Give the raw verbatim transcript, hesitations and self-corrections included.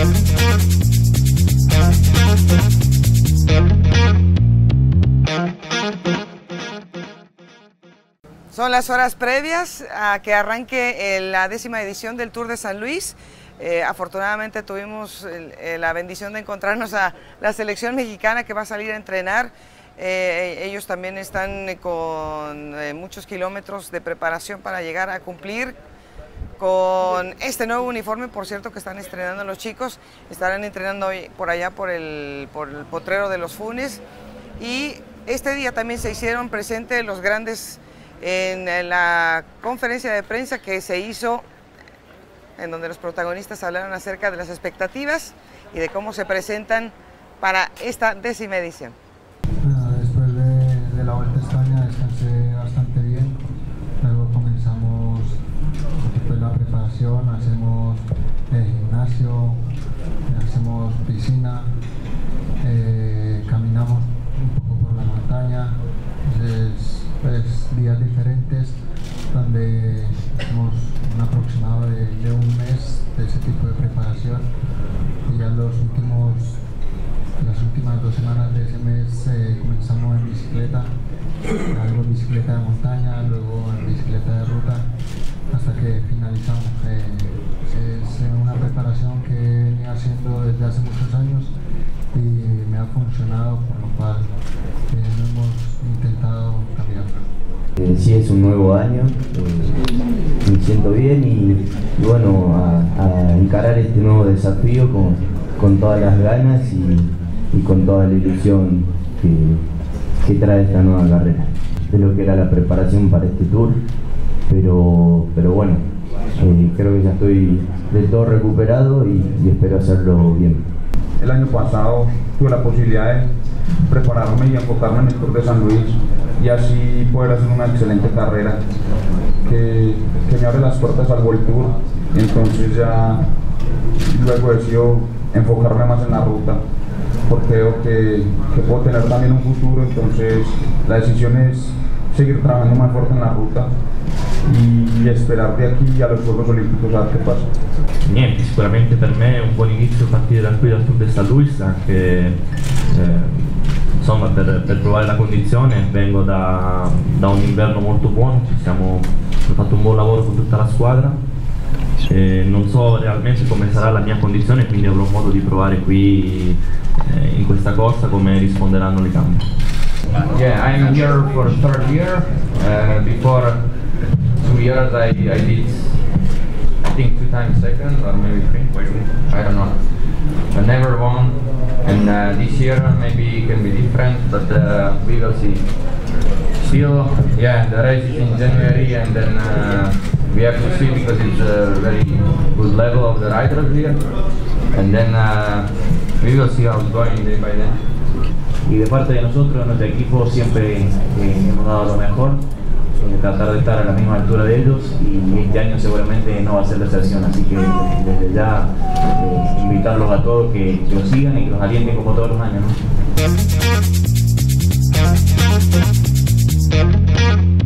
Son las horas previas a que arranque la décima edición del Tour de San Luis. Eh, afortunadamente tuvimos el, eh, la bendición de encontrarnos a la selección mexicana que va a salir a entrenar. Eh, ellos también están con eh, muchos kilómetros de preparación para llegar a cumplir con este nuevo uniforme, por cierto, que están estrenando los chicos. Estarán entrenando hoy por allá por el, por el Potrero de los Funes. Y este día también se hicieron presentes los grandes en la conferencia de prensa que se hizo, en donde los protagonistas hablaron acerca de las expectativas y de cómo se presentan para esta décima edición. Después de, de la Vuelta a España descansé bastante bien, luego comenzamos después la preparación, hacemos eh, gimnasio, hacemos piscina, eh, caminamos un poco por la montaña. Entonces, pues, días diferentes donde hemos un aproximado de, de un mes de ese tipo de preparación, y ya los últimos, las últimas dos semanas de ese mes eh, comenzamos en bicicleta, algo en bicicleta de montaña, luego en bicicleta de ruta, hasta que finalizamos. Eh, es una preparación que he venido haciendo desde hace muchos años y me ha funcionado, por lo cual eh, no hemos intentado cambiar. Eh, sí, es un nuevo año, eh, me siento bien y, y bueno, a, a encarar este nuevo desafío con, con todas las ganas y, y con toda la ilusión que, que trae esta nueva carrera, de lo que era la preparación para este tour, pero, pero bueno, eh, creo que ya estoy del todo recuperado y, y espero hacerlo bien. El año pasado tuve la posibilidad de prepararme y enfocarme en el Tour de San Luis y así poder hacer una excelente carrera que, que me abre las puertas al World Tour, y entonces ya luego decido enfocarme más en la ruta porque veo que, que puedo tener también un futuro. Entonces la decisión es seguir trabajando más fuerte en la ruta y, y esperar de aquí a los Juegos Olímpicos a ver qué pasa. Niente, sicuramente per me è un buon inizio partire da qui dal Tour de San Luis, anche eh, insomma per, per provare la condizione. Vengo da, da un inverno molto buono, ci siamo, abbiamo fatto un buon lavoro con tutta la squadra, e non so realmente come sarà la mia condizione, quindi avrò modo di provare qui eh, in questa corsa come risponderanno le gambe. Yeah, I'm here for the third year. Uh, before two years I, I did, I think two times second or maybe three, I don't know. I never won, and uh, this year maybe it can be different, but uh, we will see. Still, yeah, the race is in January, and then uh, we have to see because it's a very good level of the riders here, and then uh, we will see how it's going day by day. Y de parte de nosotros, nuestro equipo, siempre eh, hemos dado lo mejor, eh, tratar de estar a la misma altura de ellos, y este año seguramente no va a ser la excepción, así que desde ya eh, invitarlos a todos que, que los sigan y que los alienten como todos los años, ¿no?